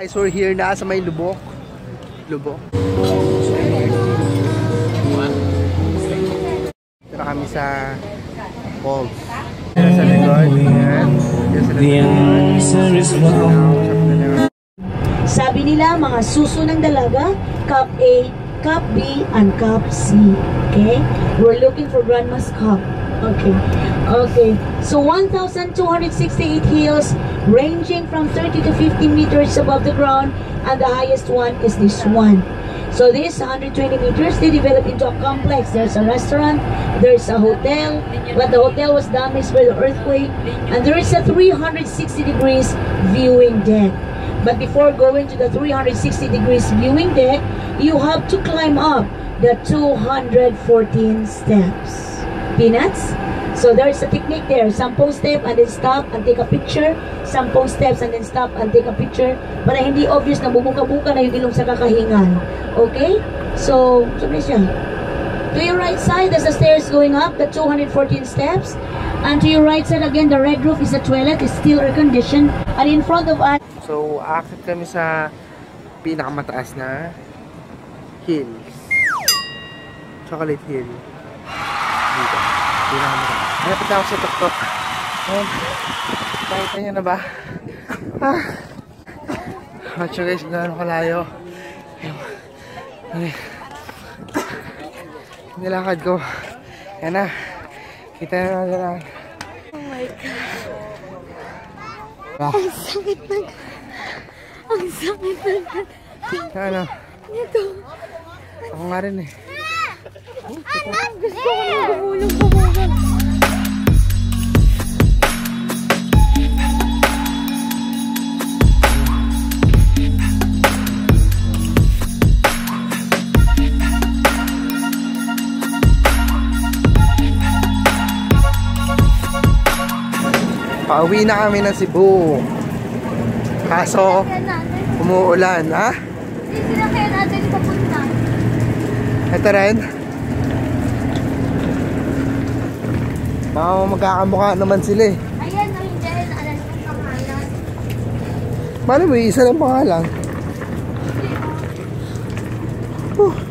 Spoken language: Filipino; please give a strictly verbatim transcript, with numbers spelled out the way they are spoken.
guys, we're here na sa may lubok. Lubok. Tara kami sa falls. Tara sa likod. Sabi nila, mga suso ng dalaga, cup A, cup B, and cup C. Okay? We're looking for Grandma's cup. Okay. Okay. So one thousand two hundred sixty-eight hills ranging from thirty to fifty meters above the ground, and the highest one is this one. So this one hundred twenty meters, they developed into a complex. There's a restaurant, there's a hotel, but the hotel was damaged by the earthquake, and there is a three hundred sixty degrees viewing deck. But before going to the three hundred sixty degrees viewing deck, you have to climb up the two hundred fourteen steps. Peanuts? So there's a technique there. Some post step and then stop and take a picture. Some post steps and then stop and take a picture. Para hindi obvious na bubuka-buka na yung ilong sa kakahingan. Okay? So, sabi siya. To your right side, there's the stairs going up, the two hundred fourteen steps. And to your right side again, the red roof is the toilet. It's still air-conditioned. And in front of us... So, akit kami sa pinakamataas na hill. Chocolate Hill. Dito. Pinakamataas. Malapit na ako sa tuktok. Ayan. Nakita nyo na ba? Ah. Watch you guys, gano'n kalayo. Ayan. Nilakad ko. Yan na. Kita na na lang. Oh my God. Ah. Ang sakit ng... Ang sakit ng... Ano? Ito. Ako nga rin eh. Gusto ko nang gumulong gumulong. Pauwi na kami ng Cebu. Kaso, umuulan, ha? Hindi sila kaya natin papunta. Ito rin. Baka magkakamukha naman sila eh. Ayan, no, hindi rin alam yung pangalan. Paano mo, isa lang pangalan? Uh.